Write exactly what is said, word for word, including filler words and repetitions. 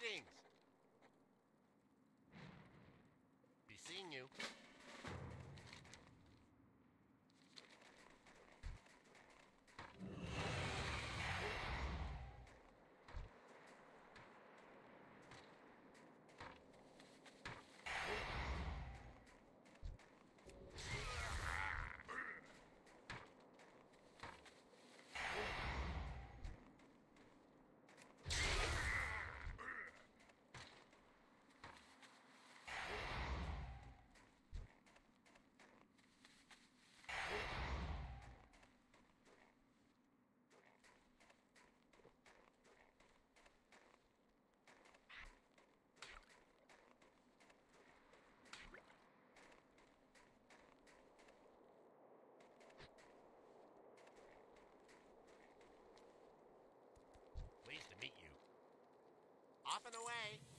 Greetings. Be seeing you. Pleased to meet you. Off and away.